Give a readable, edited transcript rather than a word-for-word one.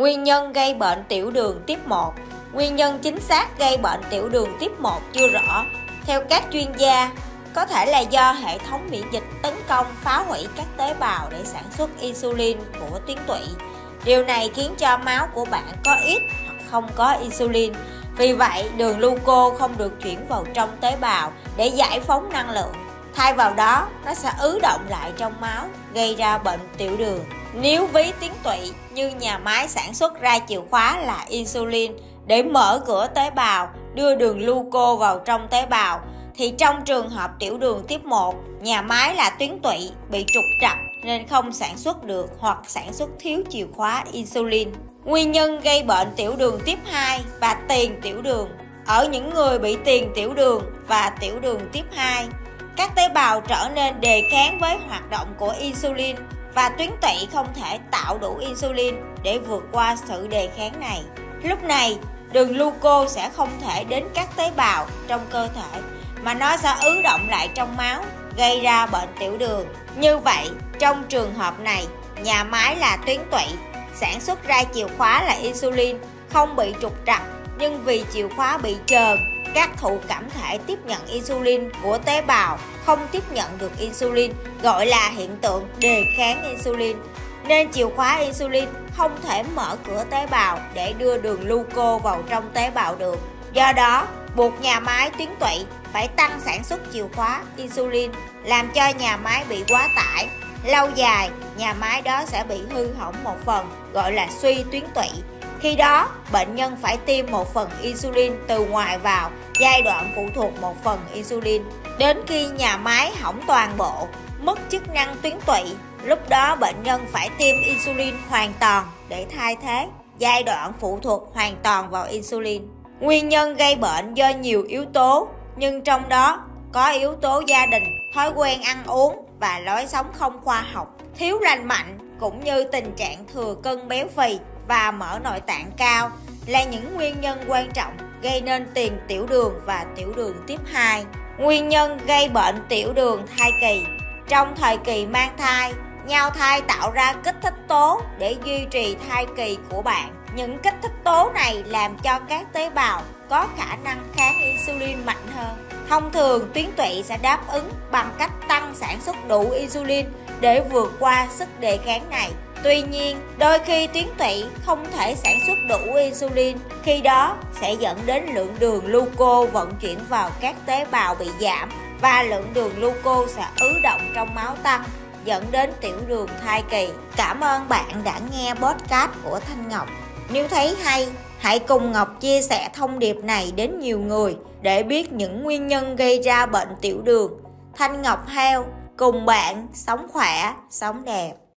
Nguyên nhân gây bệnh tiểu đường tiếp 1. Nguyên nhân chính xác gây bệnh tiểu đường tiếp 1 chưa rõ. Theo các chuyên gia, có thể là do hệ thống miễn dịch tấn công phá hủy các tế bào để sản xuất insulin của tuyến tụy. Điều này khiến cho máu của bạn có ít hoặc không có insulin. Vì vậy, đường gluco không được chuyển vào trong tế bào để giải phóng năng lượng. Thay vào đó, nó sẽ ứ đọng lại trong máu, gây ra bệnh tiểu đường. Nếu ví tuyến tụy như nhà máy sản xuất ra chìa khóa là insulin để mở cửa tế bào, đưa đường gluco vào trong tế bào, thì trong trường hợp tiểu đường tiếp 1, nhà máy là tuyến tụy bị trục trặc nên không sản xuất được hoặc sản xuất thiếu chìa khóa insulin. Nguyên nhân gây bệnh tiểu đường tiếp 2 và tiền tiểu đường. Ở những người bị tiền tiểu đường và tiểu đường tiếp 2, các tế bào trở nên đề kháng với hoạt động của insulin và tuyến tụy không thể tạo đủ insulin để vượt qua sự đề kháng này. Lúc này, đường gluco sẽ không thể đến các tế bào trong cơ thể mà nó sẽ ứ đọng lại trong máu, gây ra bệnh tiểu đường. Như vậy, trong trường hợp này, nhà máy là tuyến tụy sản xuất ra chìa khóa là insulin không bị trục trặc, nhưng vì chìa khóa bị trơn, các thụ cảm thể tiếp nhận insulin của tế bào không tiếp nhận được insulin, gọi là hiện tượng đề kháng insulin, nên chìa khóa insulin không thể mở cửa tế bào để đưa đường gluco vào trong tế bào được. Do đó, buộc nhà máy tuyến tụy phải tăng sản xuất chìa khóa insulin, làm cho nhà máy bị quá tải. Lâu dài, nhà máy đó sẽ bị hư hỏng một phần, gọi là suy tuyến tụy. Khi đó, bệnh nhân phải tiêm một phần insulin từ ngoài vào, giai đoạn phụ thuộc một phần insulin. Đến khi nhà máy hỏng toàn bộ, mất chức năng tuyến tụy, lúc đó bệnh nhân phải tiêm insulin hoàn toàn để thay thế, giai đoạn phụ thuộc hoàn toàn vào insulin. Nguyên nhân gây bệnh do nhiều yếu tố, nhưng trong đó có yếu tố gia đình, thói quen ăn uống và lối sống không khoa học, thiếu lành mạnh cũng như tình trạng thừa cân béo phì và mỡ nội tạng cao là những nguyên nhân quan trọng gây nên tiền tiểu đường và tiểu đường tiếp 2. Nguyên nhân gây bệnh tiểu đường thai kỳ. Trong thời kỳ mang thai, nhau thai tạo ra kích thích tố để duy trì thai kỳ của bạn. Những kích thích tố này làm cho các tế bào có khả năng kháng insulin mạnh hơn. Thông thường, tuyến tụy sẽ đáp ứng bằng cách tăng sản xuất đủ insulin để vượt qua sức đề kháng này. Tuy nhiên, đôi khi tuyến tụy không thể sản xuất đủ insulin, khi đó sẽ dẫn đến lượng đường gluco vận chuyển vào các tế bào bị giảm và lượng đường gluco sẽ ứ đọng trong máu tăng, dẫn đến tiểu đường thai kỳ. Cảm ơn bạn đã nghe podcast của Thanh Ngọc. Nếu thấy hay, hãy cùng Ngọc chia sẻ thông điệp này đến nhiều người để biết những nguyên nhân gây ra bệnh tiểu đường. Thanh Ngọc Health, cùng bạn sống khỏe, sống đẹp.